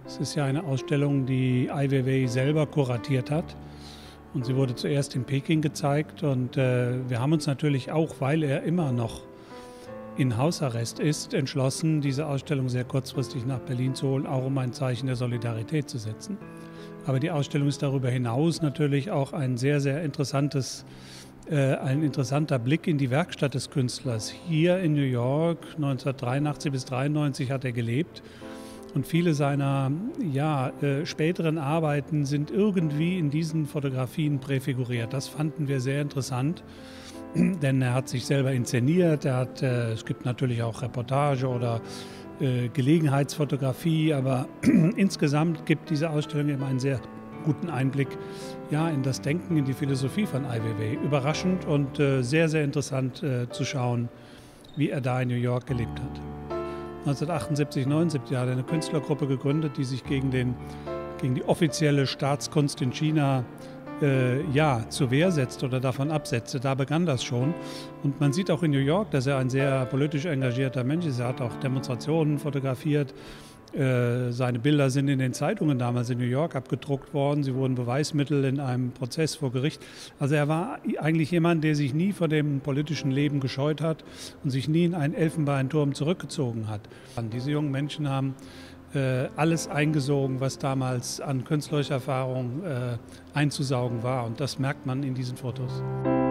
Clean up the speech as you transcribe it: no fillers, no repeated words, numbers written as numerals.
Es ist ja eine Ausstellung, die Ai Weiwei selber kuratiert hat. Und sie wurde zuerst in Peking gezeigt. Und wir haben uns natürlich auch, weil er immer noch in Hausarrest ist, entschlossen, diese Ausstellung sehr kurzfristig nach Berlin zu holen, auch um ein Zeichen der Solidarität zu setzen. Aber die Ausstellung ist darüber hinaus natürlich auch ein sehr, sehr ein interessanter Blick in die Werkstatt des Künstlers. Hier in New York 1983 bis 1993 hat er gelebt. Und viele seiner späteren Arbeiten sind irgendwie in diesen Fotografien präfiguriert. Das fanden wir sehr interessant, denn er hat sich selber inszeniert. Es gibt natürlich auch Reportage oder Gelegenheitsfotografie, aber insgesamt gibt diese Ausstellung eben einen sehr guten Einblick in das Denken, in die Philosophie von Ai Weiwei. Überraschend und sehr, sehr interessant zu schauen, wie er da in New York gelebt hat. 1978, 79 hat er eine Künstlergruppe gegründet, die sich gegen die offizielle Staatskunst in China zur Wehr setzt oder davon absetzte. Da begann das schon. Und man sieht auch in New York, dass er ein sehr politisch engagierter Mensch ist. Er hat auch Demonstrationen fotografiert. Seine Bilder sind in den Zeitungen damals in New York abgedruckt worden. Sie wurden Beweismittel in einem Prozess vor Gericht. Also er war eigentlich jemand, der sich nie vor dem politischen Leben gescheut hat und sich nie in einen Elfenbeinturm zurückgezogen hat. Diese jungen Menschen haben alles eingesogen, was damals an künstlerischer Erfahrung einzusaugen war. Und das merkt man in diesen Fotos.